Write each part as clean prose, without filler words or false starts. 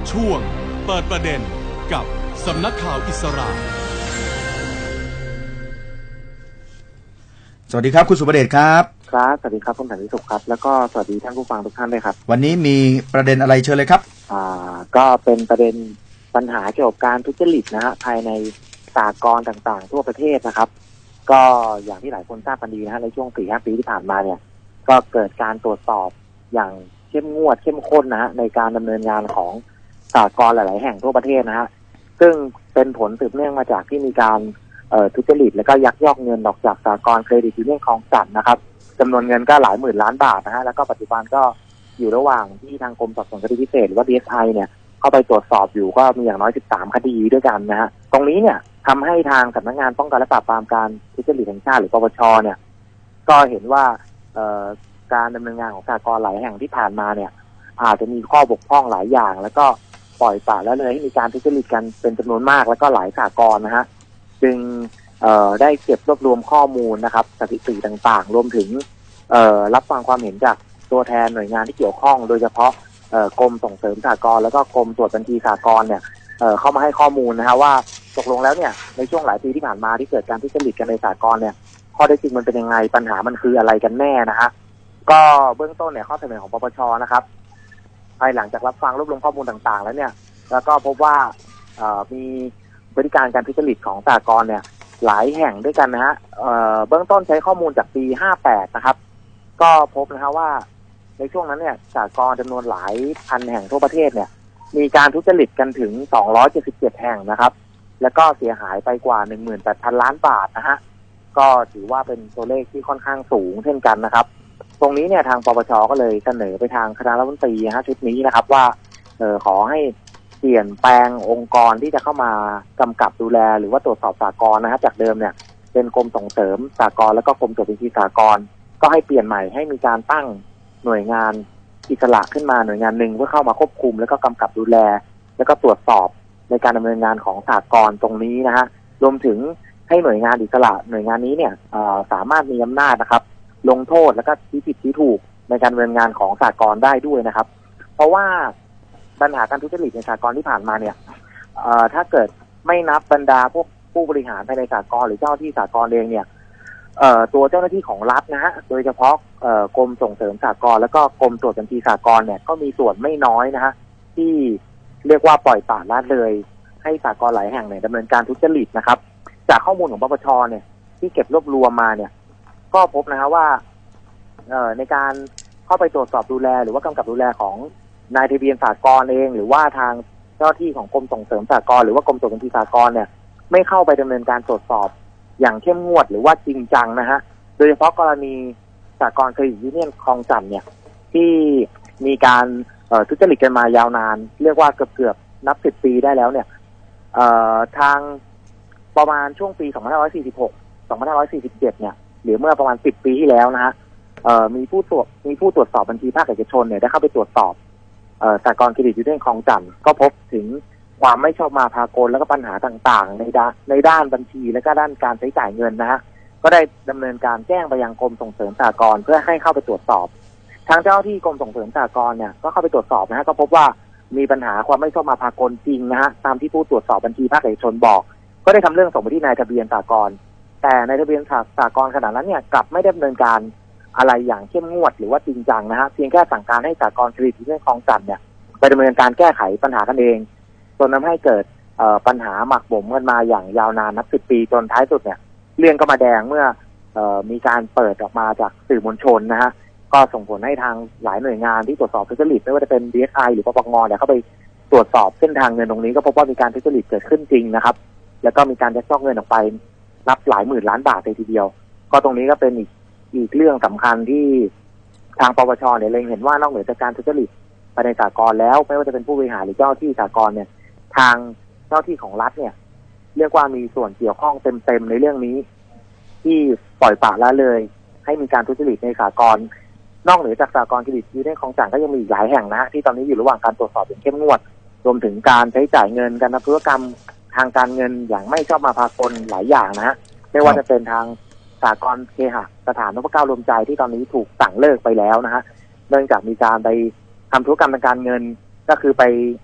ช่วงเปิดประเด็นกับสำนักข่าวอิสราสวัสดีครับคุณสุประเดชครับครับสวัสดีครับคุณสันติสุขครับแล้วก็สวัสดีท่านผู้ฟังทุกท่านด้วยครับวันนี้มีประเด็นอะไรเชิญเลยครับก็เป็นประเด็นปัญหาเกี่ยวกับการทุจริตนะฮะภายในสหกรณ์ต่างๆทั่วประเทศนะครับก็อย่างที่หลายคนทราบกันดีนะฮะในช่วง 4-5 ปีที่ผ่านมาเนี่ยก็เกิดการตรวจสอบอย่างเข้มงวดเข้มข้นนะฮะในการดำเนินงานของสหกรณ์หลายๆแห่งทั่วประเทศนะฮะซึ่งเป็นผลสืบเนื่องมาจากที่มีการทุจริตและก็ยักยอกเงินออกจากสหกรณ์เครดิตยูเนี่ยนคลองจันทน์นะครับจำนวนเงินก็หลายหมื่นล้านบาทนะฮะแล้วก็ปัจจุบันก็อยู่ระหว่างที่ทางกรมสอบสวนคดีพิเศษหรือว่า DSI เนี่ยเข้าไปตรวจสอบอยู่ก็มีอย่างน้อย13คดีด้วยกันนะฮะตรงนี้เนี่ยทำให้ทางสำนักงานป้องกันและปราบปรามการทุจริตแห่งชาติหรือปปชเนี่ยก็เห็นว่าการดำเนินงานของสหกรณ์หลายแห่งที่ผ่านมาเนี่ยอาจจะมีข้อบกพร่องหลายอย่างแล้วก็ปล่อยปละละเลยให้มีการทุจริตกันเป็นจำนวนมากแล้วก็หลายสหกรณ์นะฮะจึงได้เก็บรวบรวมข้อมูลนะครับสถิติต่างๆรวมถึงรับฟังความเห็นจากตัวแทนหน่วยงานที่เกี่ยวข้องโดยเฉพาะกรมส่งเสริมสหกรณ์แล้วก็กรมตรวจบัญชีสหกรณ์เนี่ยเข้ามาให้ข้อมูลนะฮะว่าตกลงแล้วเนี่ยในช่วงหลายปีที่ผ่านมาที่เกิดการทุจริตกันในสหกรณ์เนี่ยข้อเท็จจริงมันเป็นยังไงปัญหามันคืออะไรกันแน่นะฮะก็เบื้องต้นเนี่ยข้อเสนอของปปชนะครับภายหลังจากรับฟังรวบรวมข้อมูลต่างๆแล้วเนี่ยแล้วก็พบว่ามีพฤติการการทุจริตของสหกรณ์เนี่ยหลายแห่งด้วยกันนะฮะเบื้องต้นใช้ข้อมูลจากปี58นะครับก็พบนะฮะว่าในช่วงนั้นเนี่ยสหกรณ์จำนวนหลายพันแห่งทั่วประเทศเนี่ยมีการทุจริตกันถึง277แห่งนะครับแล้วก็เสียหายไปกว่า 18,000 ล้านบาทนะฮะก็ถือว่าเป็นตัวเลขที่ค่อนข้างสูงเช่นกันนะครับตรงนี้เนี่ยทางปปชก็เลยเสนอไปทางคณะรัฐมนตรีนะฮะชุดนี้นะครับว่าขอให้เปลี่ยนแปลงองค์กรที่จะเข้ามากำกับดูแลหรือว่าตรวจสอบสหกรณ์นะฮะจากเดิมเนี่ยเป็นกรมส่งเสริมสหกรณ์แล้วก็กรมตรวจบัญชีสหกรณ์ก็ให้เปลี่ยนใหม่ให้มีการตั้งหน่วยงานอิสระขึ้นมาหน่วยงานหนึ่งเพื่อเข้ามาควบคุมแล้วก็กำกับดูแลแล้วก็ตรวจสอบในการดำเนินงานของสหกรณ์ตรงนี้นะฮะรวมถึงให้หน่วยงานอิสระหน่วยงานนี้เนี่ยสามารถมีอำนาจนะครับลงโทษแล้วก็ชี้ผิดชี้ถูกในการดำเนินงานของสหกรณ์ได้ด้วยนะครับเพราะว่าปัญหาการทุจริตในสหกรณ์ที่ผ่านมาเนี่ยถ้าเกิดไม่นับบรรดาพวกผู้บริหารภายในสหกรณ์หรือเจ้าที่สหกรณ์เองเนี่ยตัวเจ้าหน้าที่ของรัฐนะฮะโดยเฉพาะกรมส่งเสริมสหกรณ์แล้วก็กรมตรวจบัญชีสหกรณ์เนี่ยก็มีส่วนไม่น้อยนะฮะที่เรียกว่าปล่อยปละละเลยให้สหกรณ์หลายแห่งเนี่ยดำเนินการทุจริตนะครับจากข้อมูลของปปชเนี่ยที่เก็บรวบรวมมาเนี่ยก็พบนะฮะว่าในการเข้าไปตรวจสอบดูแลหรือว่ากำกับดูแลของนายทะเบียนสหกรณ์เองหรือว่าทางเจ้าที่ของกรมส่งเสริมสหกรณ์หรือว่ากรมตรวจบัญชีสหกรณ์เนี่ยไม่เข้าไปดำเนินการตรวจสอบอย่างเข้มงวดหรือว่าจริงจังนะฮะโดยเฉพาะกรณีสหกรณ์เครดิตยูเนี่ยนคลองจันทน์เนี่ยที่มีการทุจริตกันมายาวนานเรียกว่าเกือบนับ10 ปีได้แล้วเนี่ยทางประมาณช่วงปี2546 2547เนี่ยหรือเมื่อประมาณ10 ปีที่แล้วนะฮะมีผู้ตรวจสอบบัญชีภาคเอกชนเนี่ยได้เข้าไปตรวจสอบสหกรณ์เครดิตยูเนี่ยนคลองจันทน์ก็พบถึงความไม่ชอบมาพากลแล้วก็ปัญหาต่างๆในด้านบัญชีและก็ด้านการใช้จ่ายเงินนะฮะก็ได้ดำเนินการแจ้งไปยังกรมส่งเสริมสหกรณ์เพื่อให้เข้าไปตรวจสอบทางเจ้าที่กรมส่งเสริมสหกรณ์เนี่ยก็เข้าไปตรวจสอบนะฮะก็พบว่ามีปัญหาความไม่ชอบมาพากลจริงนะฮะตามที่ผู้ตรวจสอบบัญชีภาคเอกชนบอกก็ได้ทำเรื่องส่งไปที่นายทะเบียนสหกรณ์แต่นายทะเบียนสหกรณ์ขณะนั้นเนี่ยกลับไม่ได้ดำเนินการอะไรอย่างเข้มงวดหรือว่าจริงจังนะฮะเพียงแค่สั่งการให้สหกรณ์เครดิตยูเนี่ยนคลองจันทน์เนี่ยไปดำเนินการแก้ไขปัญหากันเองจนทำให้เกิดปัญหาหมักหมมกันมาอย่างยาวนานนับ10 ปีจนท้ายสุดเนี่ยเรื่องก็มาแดงเมื่อมีการเปิดออกมาจากสื่อมวลชนนะฮะก็ส่งผลให้ทางหลายหน่วยงานที่ตรวจสอบทุจริตไม่ว่าจะเป็น DSI หรือปปงเนี่ยเข้าไปตรวจสอบเส้นทางเงินตรงนี้ก็พบว่ามีการทุจริตเกิดขึ้นจริงนะครับแล้วก็มีการยักยอกเงินออกไปนับหลายหมื่นล้านบาทเลยทีเดียวก็ตรงนี้ก็เป็นอีกเรื่องสำคัญที่ทางปปชเนี่ยเล็งเห็นว่านอกเหนือจากการทุจริตภายในสหกรณ์แล้วไม่ว่าจะเป็นผู้บริหารหรือเจ้าที่สหกรณ์เนี่ยทางเจ้าที่ของรัฐเนี่ยเรียกว่ามีส่วนเกี่ยวข้องเต็มในเรื่องนี้ที่ปล่อยปละละเลยให้มีการทุจริตในสหกรณ์นอกเหนือจากสหกรณ์เครดิตยูเนี่ยนคลองจันทน์ก็ยังมีอีกหลายแห่งนะที่ตอนนี้อยู่ระหว่างการตรวจสอบอย่างเข้มงวดรวมถึงการใช้จ่ายเงินการทำธุรกรรมทางการเงินอย่างไม่ชอบมาพากลหลายอย่างนะฮะไม่ว่าจะเป็นทางสหกรณ์เคหสถานนพเก้ารวมใจที่ตอนนี้ถูกสั่งเลิกไปแล้วนะฮะเนื่องจากมีการไปทำธุรกรรมทางการเงินก็คือไป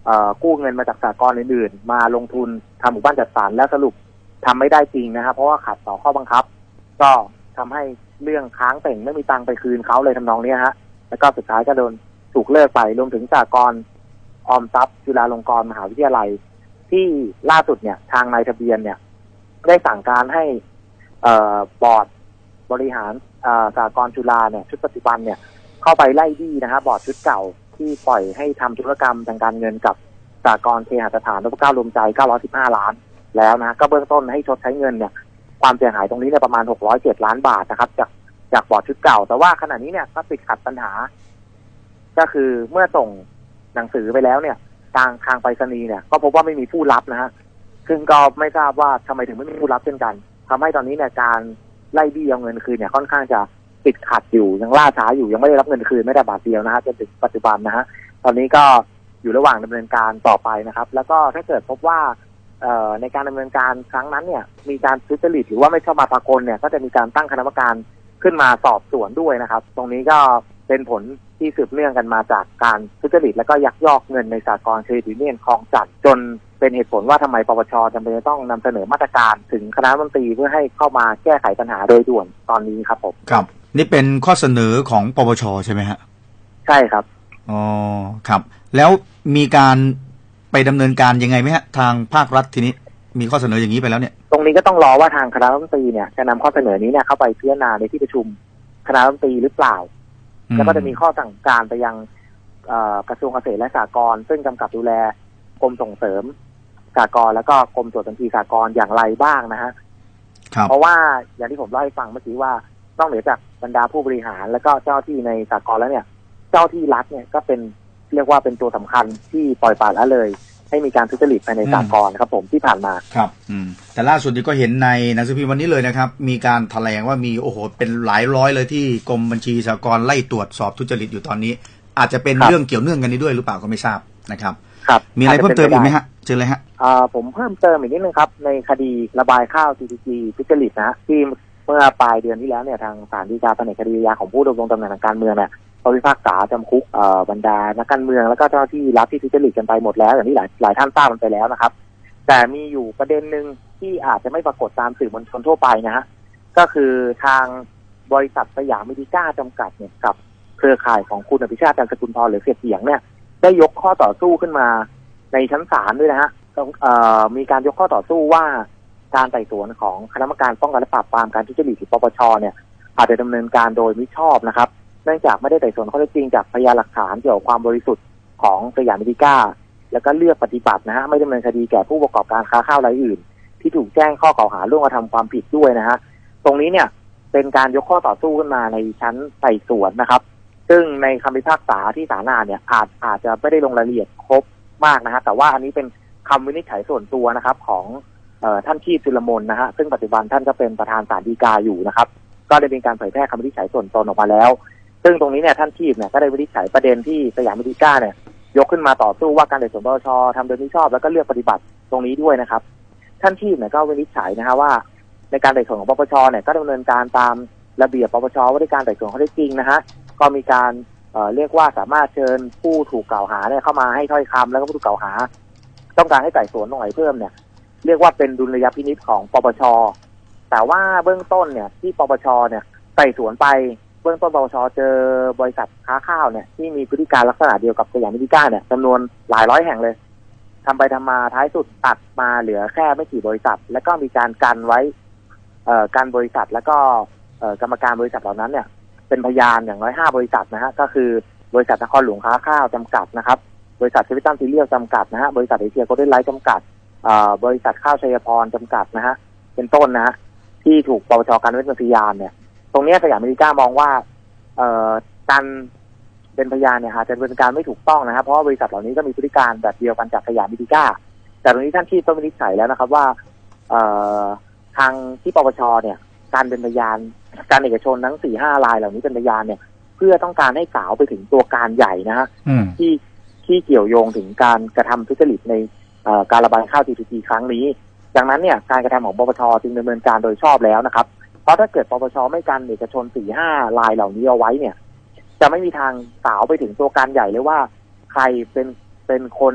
กู้เงินมาจากสหกรณ์อื่นๆมาลงทุนทำหมู่บ้านจัดสรรแล้วสรุปทำไม่ได้จริงนะครับเพราะว่าขัดต่อข้อบังคับก็ทำให้เรื่องค้างเต่งไม่มีตังค์ไปคืนเขาเลยทำนองนี้ฮะแล้วก็สุดท้ายก็โดนถูกเลิกไปรวมถึงสหกรณ์ออมทรัพย์จุฬาลงกรณ์มหาวิทยาลัยที่ล่าสุดเนี่ยทางนายทะเบียนเนี่ยได้สั่งการให้บอร์ดบริหารสหกรณ์จุฬาเนี่ยชุดปัจจุบันเนี่ยเข้าไปไล่บี้นะฮะบอร์ดชุดเก่าที่ปล่อยให้ทำธุรกรรมทางการเงินกับสหกรณ์เคหสถานนพเก้ารวมใจ915 ล้านแล้วนะก็เบื้องต้นให้ชดใช้เงินเนี่ยความเสียหายตรงนี้เนี่ยประมาณ607 ล้านบาทนะครับจากบอร์ดชุดเก่าแต่ว่าขณะนี้เนี่ยก็ติดขัดปัญหาก็คือเมื่อส่งหนังสือไปแล้วเนี่ยทางไปรษณีย์เนี่ยก็พบว่าไม่มีผู้รับนะฮะซึ่งก็ไม่ทราบว่าทำไมถึงไม่มีผู้รับเช่นกันทำให้ตอนนี้เนี่ยการไล่บี้เอาเงินคืนเนี่ยค่อนข้างจะติดขัดอยู่ยังล่าช้าอยู่ยังไม่ได้รับเงินคืนไม่ได้บาทเดียวนะฮะจนถึงปัจจุบันนะฮะตอนนี้ก็อยู่ระหว่างดำเนินการต่อไปนะครับแล้วก็ถ้าเกิดพบว่าในการดำเนินการครั้งนั้นเนี่ยมีการทุจริตหรือว่าไม่ชอบมาพากลเนี่ยก็จะมีการตั้งคณะกรรมการขึ้นมาสอบสวนด้วยนะครับตรงนี้ก็เป็นผลที่สืบเนื่องกันมาจากการทุจริตและก็ยักยอกเงินในสหกรณ์เครดิตยูเนี่ยนคลองจันทน์จนเป็นเหตุผลว่าทำไมปปช.จำเป็นต้องนำเสนอมาตรการถึงคณะรัฐมนตรีเพื่อให้เข้ามาแก้ไขปัญหาโดยด่วนตอนนี้ครับผมครับนี่เป็นข้อเสนอของปปช.ใช่ไหมฮะใช่ครับอ๋อครับแล้วมีการไปดำเนินการยังไงไหมฮะทางภาครัฐทีนี้มีข้อเสนออย่างนี้ไปแล้วเนี่ยตรงนี้ก็ต้องรอว่าทางคณะรัฐมนตรีเนี่ยจะนำข้อเสนอนี้เนี่ยเข้าไปพิจารณาในที่ประชุมคณะรัฐมนตรีหรือเปล่าแล้วก็จะมีข้อสั่งการไปยังกระทรวงเกษตรและสหกรณ์ซึ่งกำกับดูแลกรมส่งเสริมสหกรณ์แล้วก็กรมตรวจบัญชีสหกรณ์อย่างไรบ้างนะฮะเพราะว่าอย่างที่ผมเล่าให้ฟังเมื่อกี้ว่าต้องเหนือจากบรรดาผู้บริหารแล้วก็เจ้าที่ในสหกรณ์แล้วเนี่ยเจ้าที่รัฐเนี่ยก็เป็นเรียกว่าเป็นตัวสำคัญที่ปล่อยปละละเลยให้มีการทุจริตภายในสหกรณ์ครับผมที่ผ่านมาครับแต่ล่าสุดนี้ก็เห็นในหนังสือพิมพ์วันนี้เลยนะครับมีการแถลงว่ามีโอ้โหเป็นหลายร้อยเลยที่กรมบัญชีสหกรณ์ไล่ตรวจสอบทุจริตอยู่ตอนนี้อาจจะเป็นเรื่องเกี่ยวเนื่องกันนี้ด้วยหรือเปล่าก็ไม่ทราบนะครับครับมีอะไรเพิ่มเติมอีกไหมฮะเชิญเลยฮะผมเพิ่มเติมอีกนิดนึงครับในคดีระบายข้าว CPG ทุจริตนะที่เมื่อปลายเดือนที่แล้วเนี่ยทางศาลฎีกาแผนกคดีอาญาของผู้ดำรงตำแหน่งทางการเมืองเนี่ยเขาพิพากษาจำคุกบรรดานักการเมืองแล้วก็เจ้าหน้าที่รัฐที่ทุจริตกันไปหมดแล้วอย่างที่หลายท่านทราบกันไปแล้วนะครับแต่มีอยู่ประเด็นหนึ่งที่อาจจะไม่ปรากฏตามสื่อมวลชนทั่วไปนะฮะก็คือทางบริษัทสยามเมดิก้าจำกัดเนี่ยกับเครือข่ายของคุณอภิชาติ จันทร์สกุลพรหรือเสียเถียงเนี่ยได้ยกข้อต่อสู้ขึ้นมาในชั้นศาลด้วยนะฮะมีการยกข้อต่อสู้ว่าการไต่สวนของคณะกรรมการป้องกันและปราบปรามการทุจริตหรือปปช.เนี่ยอาจจะดำเนินการโดยมิชอบนะครับเนื่องจากไม่ได้ไต่สวนข้อเท็จจริงจากพยานหลักฐานเกี่ยวกับความบริสุทธิ์ของสยามเมดิก้าแล้วก็เลือกปฏิบัตินะฮะไม่ดำเนินคดีแก่ผู้ประกอบการค้าข้าวรายอื่นที่ถูกแจ้งข้อกล่าวหาร่วมกระทำความผิดด้วยนะฮะตรงนี้เนี่ยเป็นการยกข้อต่อสู้ขึ้นมาในชั้นไต่สวนนะครับซึ่งในคำพิพากษาที่ศาลอ่านเนี่ยอาจจะไม่ได้ลงรายละเอียดครบมากนะฮะแต่ว่าอันนี้เป็นคำวินิจฉัยส่วนตัวนะครับของท่านชีพจุลมนนะฮะซึ่งปัจจุบันท่านก็เป็นประธานศาลฎีกาอยู่นะครับก็ได้มีการเผยแพร่คำวินิจฉัยส่วนตนออกมาแล้วซึ่งตรงนี้เนี่ยท่านชีพเนี่ยก็ได้วินิจฉัยประเด็นที่สยามเมดิก้าเนี่ยยกขึ้นมาต่อสู้ว่าการไต่สวนปปช.ทำโดยมิชอบแล้วก็เลือกปฏิบัติตรงนี้ด้วยนะครับท่านชีพเนี่ยก็วินิจฉัยนะฮะว่าในการไต่สวนของปปช.เนี่ยก็ดำเนินการตามระเบียบปปช.ว่าด้วยการไต่สวนข้อเท็จจริงนะฮะก็มีการเรียกว่าสามารถเชิญผู้ถูกกล่าวหาเนี่ยเข้ามาให้ถ้อยคำแล้วก็ผู้ถูกกล่าวหาต้องการให้ไต่สวนตรงไหนเพิ่มเนี่ยเรียกว่าเป็นดุลยพินิจของปปช.แต่ว่าเบื้องต้นเนี่ยที่ปปช.เนี่ยไต่สวนไปเบื้องต้นปปช.เจอบริษัทค้าข้าวเนี่ยที่มีพฤติการลักษณะเดียวกับสยามเมดิก้าเนี่ยจำนวนหลายร้อยแห่งเลยทำไปทำมาท้ายสุดตัดมาเหลือแค่ไม่กี่บริษัทแล้วก็มีการกันไว้การบริษัทแล้วก็กรรมการบริษัทเหล่านั้นเนี่ยเป็นพยานอย่างน้อย5บริษัทนะฮะก็คือบริษัทนครหลวงค้าข้าวจำกัดนะครับบริษัทเซเว่นตัมซีเรียลจำกัดนะฮะบริษัทเอเชียโกลเด้นไลท์จำกัดบริษัทข้าวชัยพรจำกัดนะฮะเป็นต้นนะฮะที่ถูกปปช.กันไว้เป็นพยานเนี่ยตรงนี้สยามเมดิก้ามองว่าการเป็นพยานเนี่ยอาจจะเป็นการไม่ถูกต้องนะครับเพราะว่าบริษัทเหล่านี้ก็มีพฤติการแบบเดียวกันจากสยามเมดิก้าแต่ตรงนี้ท่านที่ต้องวินิจฉัยแล้วนะครับว่าทางที่ปปช.เนี่ยการเป็นพยานการเอกชนทั้ง 4-5 รายเหล่านี้เป็นพยานเนี่ยเพื่อต้องการให้สาวไปถึงตัวการใหญ่นะฮะที่เกี่ยวโยงถึงการกระทำทุจริตในการระบายข้าว GTP ครั้งนี้ดังนั้นเนี่ยการกระทำของปปช.จึงดำเนินการโดยชอบแล้วนะครับเพราะถ้าเกิดปปช.ไม่กันเอกชน 4-5 รายเหล่านี้เอาไว้เนี่ยจะไม่มีทางสาวไปถึงตัวการใหญ่เลยว่าใครเป็นคน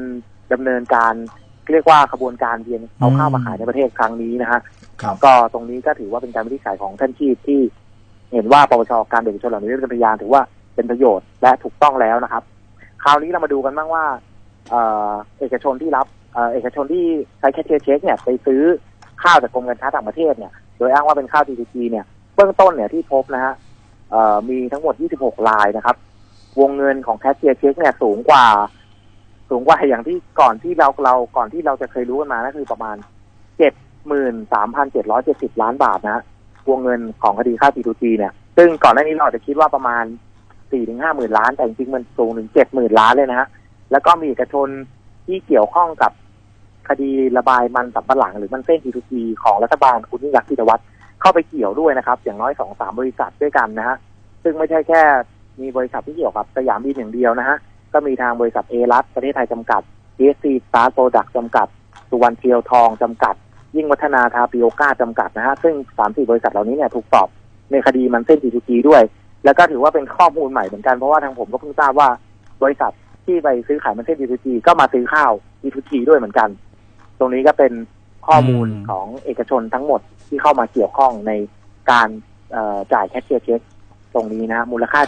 ดำเนินการเรียกว่าขบวนการเวียนเอาข้าวมาขายในประเทศครั้งนี้นะฮะก็ตรงนี้ก็ถือว่าเป็นการวินิจฉัยของท่านชีพที่เห็นว่าปปชการเบิกชนเหล่านี้เป็นพยานถือว่าเป็นประโยชน์และถูกต้องแล้วนะครับคราวนี้เรามาดูกันบ้างว่าเอกชนที่รับเอกชนที่ใช้แคชเชียร์เช็คเนี่ยไปซื้อข้าวจากกรมการค้าต่างประเทศเนี่ยโดยอ้างว่าเป็นข้าว G2G เนี่ยเบื้องต้นเนี่ยที่พบนะฮะมีทั้งหมด26รายนะครับวงเงินของแคชเชียร์เช็คเนี่ยสูงกว่าอย่างที่ก่อนที่เราจะเคยรู้กันมาก็คือประมาณ 73,770 ล้านบาทนะวงเงินของคดีข้าว G2G เนี่ยซึ่งก่อนหน้านี้เราอาจจะคิดว่าประมาณ 4-5 หมื่นล้านแต่จริงๆมันสูงถึง 70,000 ล้านเลยนะฮะแล้วก็มีเอกชนที่เกี่ยวข้องกับคดีระบายมันสำปะหลังหรือมันเส้น G2G ของรัฐบาลคุณยิ่งรักษณ์ชินวัตรเข้าไปเกี่ยวด้วยนะครับอย่างน้อย 2-3 บริษัทด้วยกันนะฮะซึ่งไม่ใช่แค่มีบริษัทที่เกี่ยวกับสยามบินอย่างเดียวนะฮะก็มีทางบริษัทเอรัสประเทศไทยจำกัด DSC Star Product จำกัดสุวรรณเทียวทองจำกัดยิ่งวัฒนาทาปิโอก้าจำกัดนะฮะซึ่ง 3-4 บริษัทเหล่านี้เนี่ยถูกสอบในคดีมันเส้น G2G ด้วยแล้วก็ถือว่าเป็นข้อมูลใหม่เหมือนกันเพราะว่าทางผมก็เพิ่งทราบว่าบริษัทที่ไปซื้อขายมันเส้น G2G ก็มาซื้อข้าว G2G ด้วยเหมือนกันตรงนี้ก็เป็นข้อมูลของเอกชนทั้งหมดที่เข้ามาเกี่ยวข้องในการจ่ายแคชเชียร์เช็คตรงนี้นะมูลค่า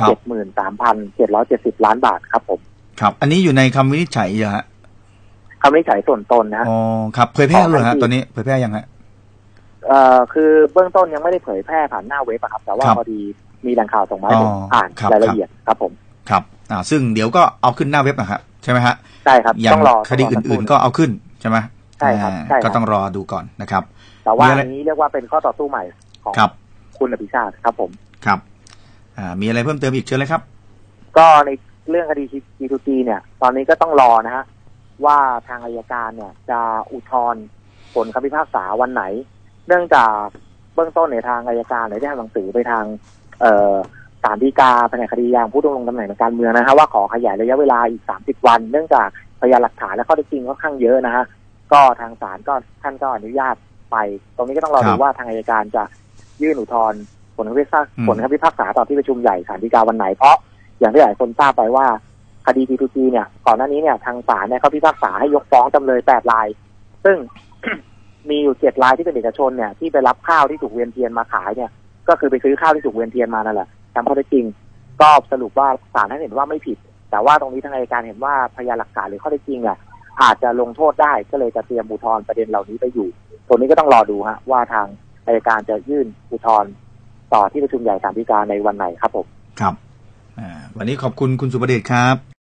73,770 ล้านบาทครับผมครับอันนี้อยู่ในคำวินิจฉัยเหรอฮะคำวินิจฉัยส่วนตนนะอ๋อครับเผยแพร่เลยฮะตอนนี้เผยแพร่ยังฮะคือเบื้องต้นยังไม่ได้เผยแพร่ผ่านหน้าเว็บครับแต่ว่าพอดีมีแหล่งข่าวส่งมาให้ผมอ่านรายละเอียดครับผมครับซึ่งเดี๋ยวก็เอาขึ้นหน้าเว็บนะครับใช่ไหมฮะใช่ครับต้องรอคดีอื่นๆก็เอาขึ้นใช่ไหมใช่ครับก็ต้องรอดูก่อนนะครับแต่ว่าอันนี้เรียกว่าเป็นข้อต่อสู้ใหม่ของคุณอภิชาติครับผมครับมีอะไรเพิ่มเติมอีกเชิญเลยครับก็ในเรื่องคดี G2G เนี่ยตอนนี้ก็ต้องรอนะฮะว่าทางอัยการเนี่ยจะอุทธรณ์ผลคำพิพากษาวันไหนเนื่องจากเบื้องต้นในทางอัยการได้ทำหนังสือไปทางศาลฎีกาแผนกคดียางผู้ดำรงตำแหน่งทางการเมืองนะฮะว่าขอขยายระยะเวลาอีก30วันเนื่องจากพยานหลักฐานและข้อเท็จจริงค่อนข้างเยอะนะฮะก็ทางศาลก็ท่านก็อนุญาตไปตรงนี้ก็ต้องรอดูว่าทางอัยการจะยื่นอุทธรณ์ผลคำพิพากษาต่อที่ประชุมใหญ่ศาลฎีกาวันไหนเพราะอย่างที่หลายคนทราบไปว่าคดี G2G เนี่ยก่อนหน้านี้เนี่ยทางศาลเนี่ยเขาพิพากษาให้ยกฟ้องจำเลย8รายซึ่ง มีอยู่7รายที่เป็นเอกชนเนี่ยที่ไปรับข้าวที่ถูกเวียนเทียนมาขายเนี่ยก็คือไปซื้อข้าวที่ถูกเวียนเทียนมานั่นแหละตามข้อเท็จจริงก็สรุปว่าศาลท่านเห็นว่าไม่ผิดแต่ว่าตรงนี้ทางอัยการเห็นว่าพยานหลักฐานหรือข้อเท็จจริงอาจจะลงโทษได้ก็เลยจะเตรียมอุทธรณ์ประเด็นเหล่านี้ไปอยู่ตรงนี้ก็ต้องรอดูฮะว่าทางอัยการจะยื่นอุทธรณ์ต่อที่ประชุมใหญ่ศาลฎีกาในวันไหนครับผมครับวันนี้ขอบคุณคุณสุประเดชครับ